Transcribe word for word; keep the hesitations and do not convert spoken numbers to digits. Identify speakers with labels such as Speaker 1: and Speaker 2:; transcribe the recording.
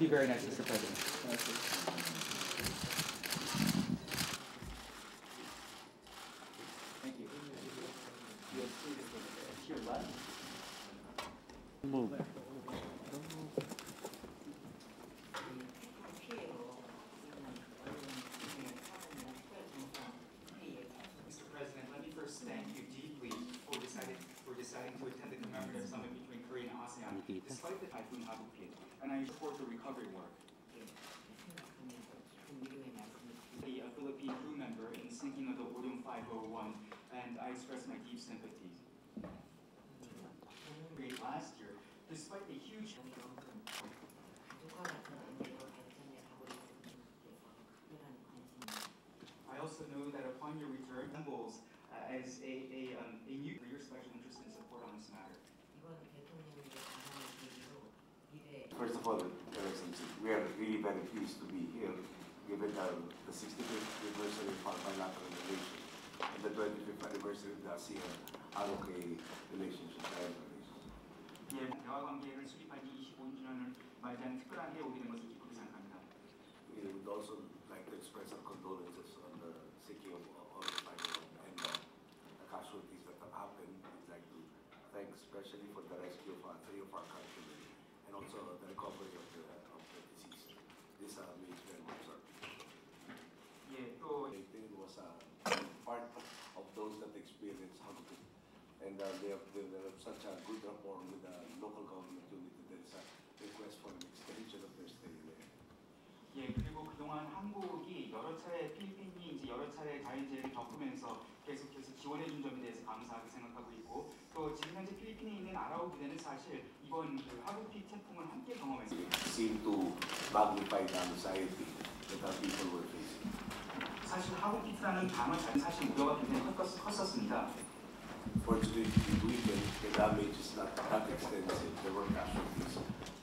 Speaker 1: be very nice, Mister President. Thank you. To your left.
Speaker 2: Move.
Speaker 1: Mister President, let me first thank you deeply for deciding for deciding to attend the commemorative summit between Korea and ASEAN, despite the typhoon Hagupit, and I support the recovery work. The uh, Philippine crew member in the sinking of the Oryong five oh one, and I express my deep sympathy. Last year, despite the huge I also know that upon your return, symbols uh, as a, a, um, a new for your special interest and support on this matter.
Speaker 3: First of all, Your Excellency, we are really very pleased to be here, given uh, the sixty-fifth anniversary of our bilateral relation and the twenty-fifth anniversary of the ASEAN-Araw relationship.
Speaker 1: 예, 대화 관계를 수립한 지 이십오 주년을 맞이한 특별한 해에 오게 된 것을 기쁘게 생각합니다.
Speaker 3: We would also like to express our condolences on the sinking of Oryong and uh, the casualties that have happened. We'd like to thank especially for the rescue of uh, three of our countrymen and also the recovery of the, of the deceased. This uh, means very much our
Speaker 1: 예, 또
Speaker 3: Leyte was uh, part of those that experienced Hagupit. And uh, they have developed such a good rapport with the local government unit that there is a request for an extension of their stay there.
Speaker 1: 예, 그리고 그동안 한국이 여러 차례 필리핀이 이제 여러 차례 자연재해를 겪으면서 계속해서 지원해준 점에 대해서 감사하게 생각하고 있고 또 지금 현재 필리핀에 있는 아라우 부대는 사실 이번 그 하구핏 태풍을 함께 경험했습니다.
Speaker 3: Seem to magnify the anxiety that our people were facing.
Speaker 1: 사실 하구핏이라는 단어 자체 사실 우려가 굉장히 컸, 컸었습니다.
Speaker 3: Fortunately, we can, the damage is not that extensive. There were casualties,